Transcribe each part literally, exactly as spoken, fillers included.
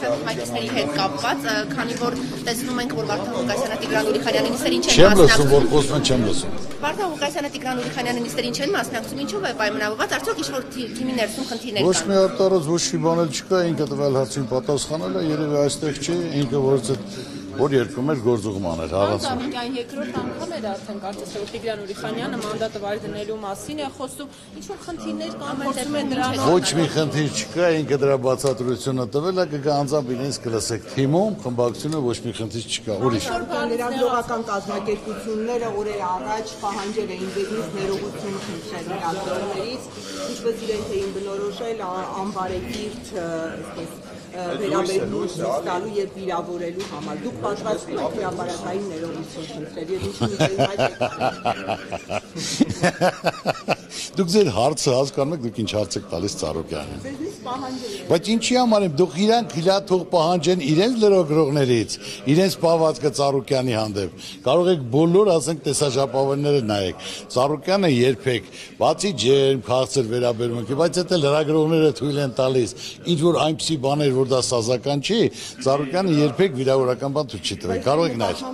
Հայտնիների հետ կապված, քանի որ տեսնում ենք, որ Վարդան Ղուկասյանը Տիգրան Ուրիխանյանի նիստերին չեն Չեմ լսում, որ խոսում են, չեմ լսում։ Վարդան Ղուկասյանը Տիգրան Ուրիխանյանի նիստերին չեն մասնակցում, ինչով է պայմանավորված, արդյոք ինչ-որ թիմի ներսում խնդիրներ կան։ Ոչ մի արտարոց, ոչ մի բան էլ չկա, ինքը տվել հարցին պատասխանել է, երևի այստեղ չի, ինքը որ որ երկում էր գործուղման էր առանց։ Այն երկրորդ անգամ էր արդեն կարծես որ Տիգրան Ուրիխանյանը մանդատը վայր դնելու մասին է խոսում, ինչ-որ խնդիրներ կան, խոսում են դրա Ոչ մի խնդիր չկա, ինքը դրա բացատրությունը տվել է, կգա անձամբ իրենց կլսեք թիմում, խմբակցությունը ոչ մի խնդիր չկա, ուրիշ։ Լրագրողական կազմակերպությունները օրեր առաջ պահանջել էին դեպից ներողություն խնդրել լրագրողներից, ինչպես իրենք էին բնորոշել անբարեկիրթ, այսպես վերաբերվում ստալու եւ վիրավորելու համար։ Դուք պատրաստվում եք հրապարակային ներողություն խնդրել եւ ինչ Դուք ձեր հարցը հասկանում եք, դուք ինչ հարց եք տալիս Ծառուկյանին։ Բայց ինչի համար եմ դուք իրանք հիլաթող պահանջեն իրենց լրագրողներից, իրենց պահվածքը Ծառուկյանի հանդեպ։ Կարող եք բոլոր, ասենք, տեսաժապավենները նայեք։ Ծառուկյանը երբեք, բացի ջերմ, քաղցր վերաբերմունքի, բայց դա լրագրողները թույլ են տալիս, ինչ որ այնպիսի բաներ, որ դա սազական չի, Ծառուկյանը երբեք վիրավորական բան թույլ չի տվել։ Կարող եք նայել։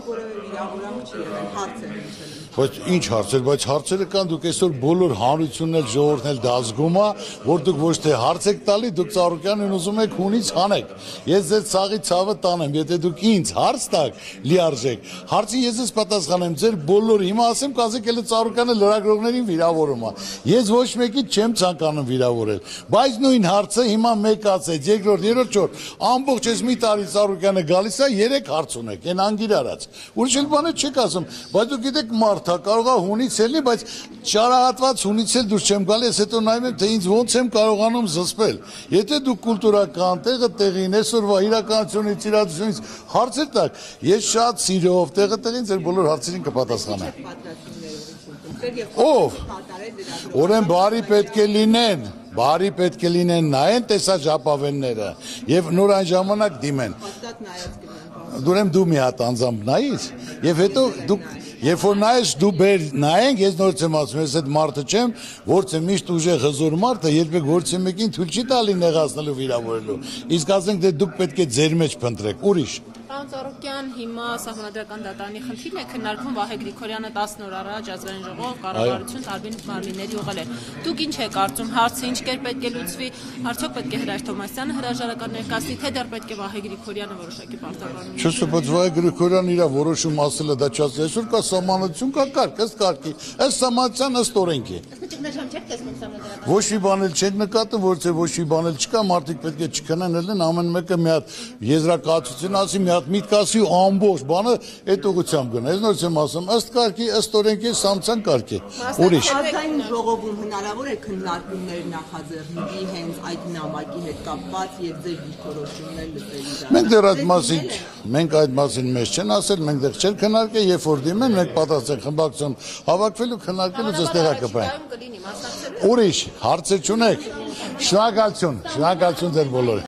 Բայց ինչ հարցեր, բայց հարցերը կան, դուք այսօր բոլոր հանրությունն էլ ժողովուրդն էլ դա զգում է, որ դուք ոչ թե հարց եք տալի, դուք Ծառուկյանին ուզում եք հունից հանեք։ Ես ձեր ցաղի ցավը տանեմ, եթե դուք ինձ հարց տաք, լիարժեք։ Հարցի ես ես պատասխանեմ, ձեր բոլոր հիմա ասեմ, կասեք էլ Ծառուկյանը լրագրողներին վիրավորում է։ Ես ոչ մեկից չեմ ցանկանում վիրավորել, բայց նույն հարցը հիմա մեկ ասեց, երկրորդ, երրորդ, չորրորդ, ամբողջ այս մի տարի Ծառուկյանը գալիս է, երեք հարց ունեք, այն անգիր արած։ Ուրիշ էլ բաներ չեք ասում, բայց դուք գիտեք մարդ կարող է հունից ելնի, բայց ճարահատված հունից էլ դուրս չեմ գալի, ես հետո նայում եմ, թե ինձ ոնց եմ կարողանում զսպել։ Եթե դուք կուլտուրական տեղը տեղին, այսօրվա իրականությունից, իրադարձությունից հարցեր տաք, ես շատ սիրով տեղը տեղին ձեր բոլոր հարցերին կպատասխանեմ։ Ով։ Ուրեմն բարի պետք է լինեն, բարի պետք է լինեն նայեն տեսաժապավենները եւ նոր այն ժամանակ դիմեն։ Ուրեմն դու մի հատ անձամբ նայիր եւ հետո դուք Երբ որ նայես դու բեր նայենք, ես նորից եմ ասում, ես այդ մարդը չեմ, որց է միշտ ուժեղ հզոր մարդը, երբեք որց է մեկին թույլ չի տալի նեղացնելու վիրավորելու։ Իսկ ասենք թե դուք պետք է ձեր մեջ փնտրեք, ուրիշ։ Պարոն Ծառուկյան, հիմա Սահմանադրական դատարանի խնդիրն է քննարկվում, Վահե Գրիգորյանը տասն օր առաջ ազգային ժողով կառավարություն տարբեր մարմինների ուղղել էր։ Դուք ինչ եք կարծում, հարցը ինչ կերպ պետք է լուծվի, արդյոք պետք է Հրաշ Թոմասյանը հրաժարական ներկայացնի, թե դեռ պետք է Վահե Գրիգորյանը որոշակի պարտավորություն։ Չէ, բայց Վահե Գրիգորյանը իր որոշում ասել է, դա չասել, այսօր կա սահմանադրություն, կա կարգ, ըստ կարգի, ըստ սահմանադրության, ըստ օրենքի։ Ոչ մի բան էլ չեք նկատում, որ թե ոչ մի բան էլ չկա, մարդիկ պետք է չքնեն ելնեն, ամեն մեկը մի հատ եզրակացություն ասի, մի հատ միտք ասի, ամբողջ բանը այդ ուղղությամբ գնա։ Ես նորից եմ ասում, ըստ կարգի, ըստ օրենքի, սահմանության կարգի։ Ուրիշ։ Ազգային ժողովում հնարավոր է քննարկումներ նախաձեռնվի հենց այդ նամակի հետ կապված եւ ձեր դիրքորոշումներ լսելի։ Մենք դեռ այդ մասին, մենք այդ մասին մեզ չեն ասել, մենք դեռ չենք քննարկել, երբ որ դիմեն, մենք պատասխան խմբակցություն հավաքվելու քննարկելու ձեզ տեղա կպայեն։ Ուրիշ հարցեր չունեք։ Շնորհակալություն, շնորհակալություն ձեր բոլորին։